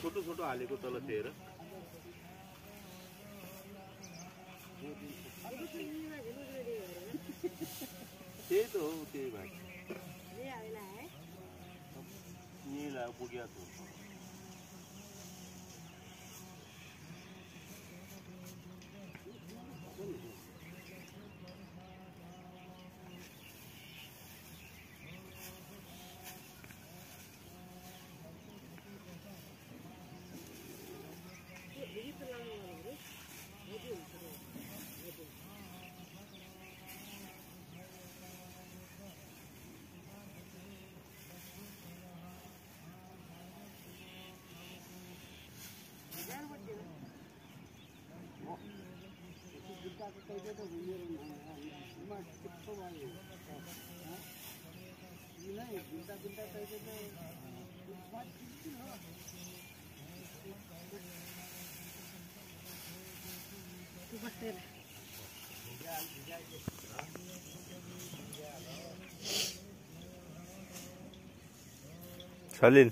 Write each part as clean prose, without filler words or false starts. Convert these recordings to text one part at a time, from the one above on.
छोटो छोटो हालेको तल हेर त्यही त हो त्यही भाइ यहीँलाई पुग्या थियो Salin,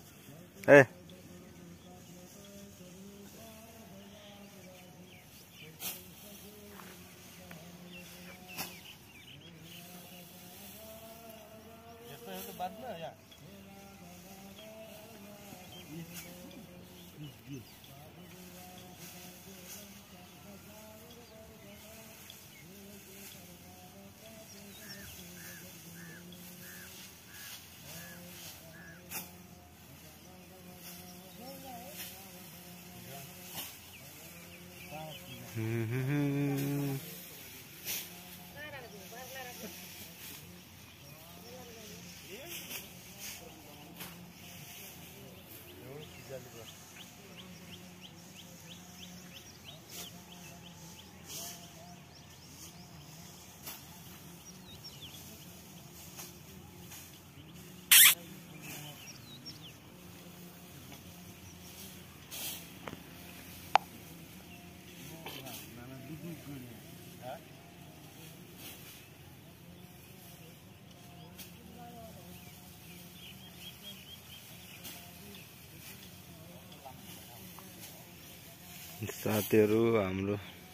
साथीहरु हाम्रो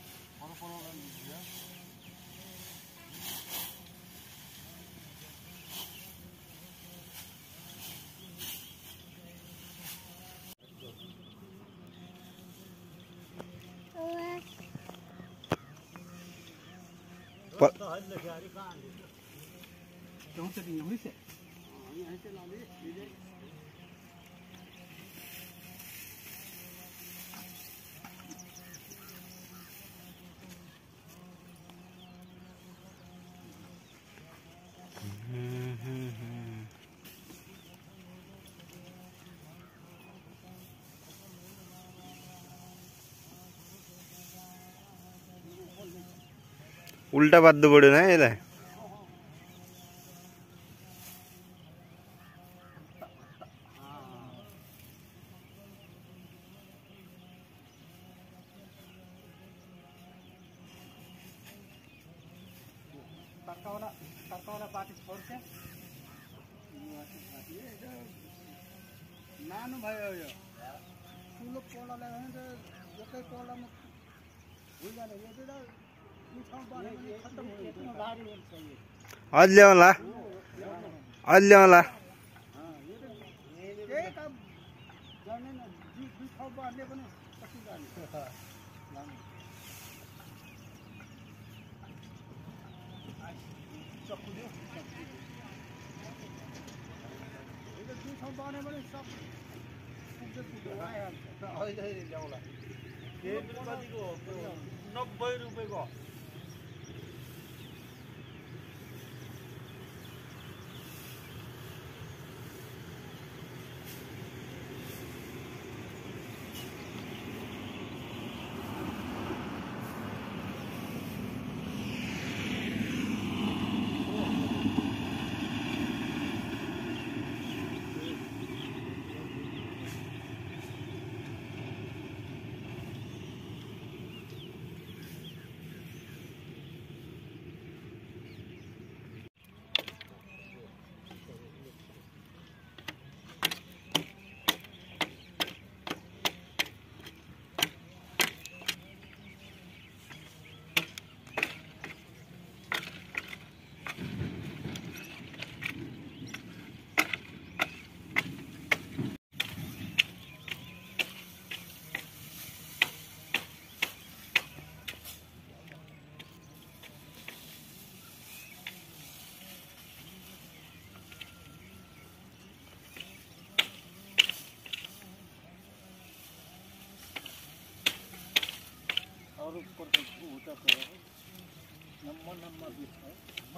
उल्टा बाध्नु पर्यो ना यसलाई तर्काउला पार्टी छोड्छ नानु भयो यो ठुलो पोलालाई भने त एकै पोलामा भुइँजाने यो त ठाउँ बनायो भने खत्तम हुन्छ गाडी हुन्छ अझ ल्याउला त्यही काम गर्ने न दुई ठाउँ बाँड्ने पनि कति जाने दुई ठाउँ बाँड्यो भने सब अहिले ल्याउला कतिको 90 रुपैयाँको अरू प्रकारको उता छ नम्बर 20 है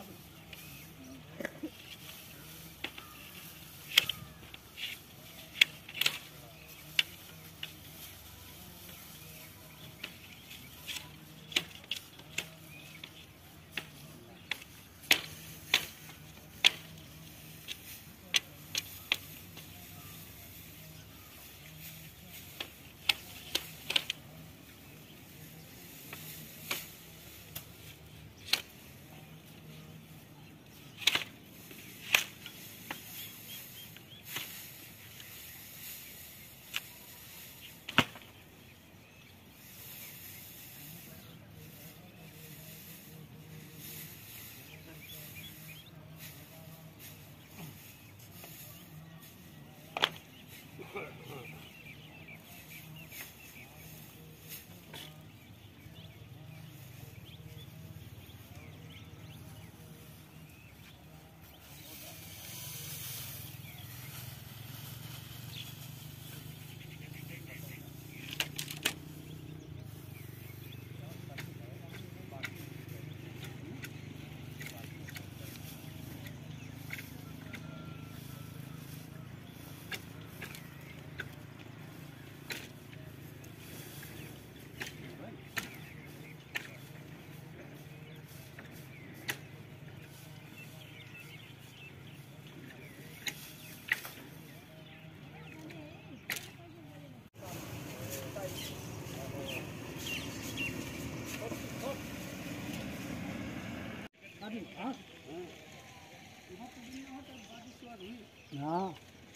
हाँ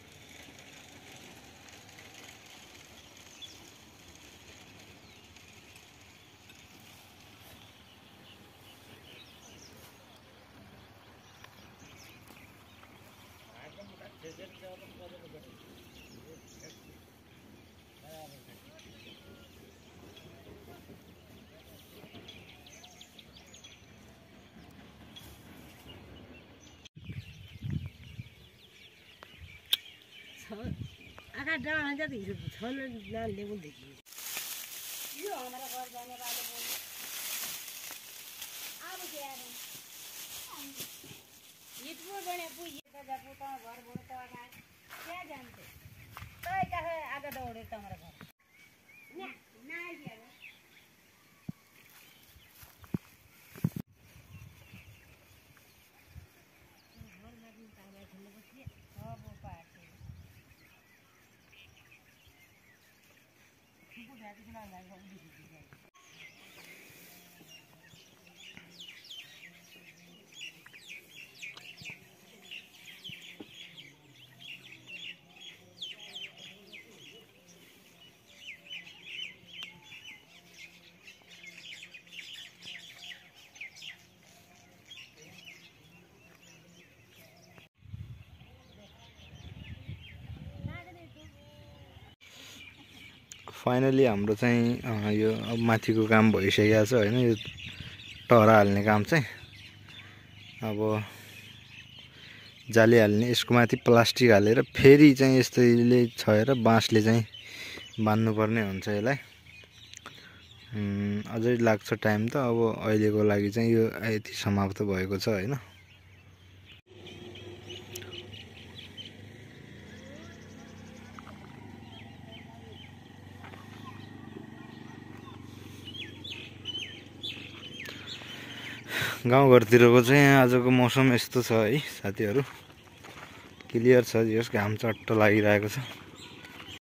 आका डाँडा जाती छन लाले बोल देखिए यो हमारा घर जाने वाले बोल अब क्या है ये तो बने पूछे तो जब तो घर बोल तो आका क्या जानते तो क्या है आगे दौड़े तो हमारा घर ना ना ये घर में भी ताला खेलने बच्चे सब पार्टी फाइनली हाम्रो चाहिँ यो अब माथिको काम भइसकेको छ हैन यो टहरा हाल्ने काम चाहिँ अब जाली हाल्ने यसको माथि प्लास्टिक हालेर फेरि चाहिँ यस्तैले छएर बाँसले चाहिँ बान्नु पर्ने हुन्छ यसलाई अझै लाग्छ टाइम त अब अहिलेको लागि चाहिँ यो यति समाप्त भएको छ हैन गाउँघरतिरको चाहिँ आजको मौसम यस्तो छ है साथीहरु क्लियर छ जस घाम चट्ट लागिरहेको छ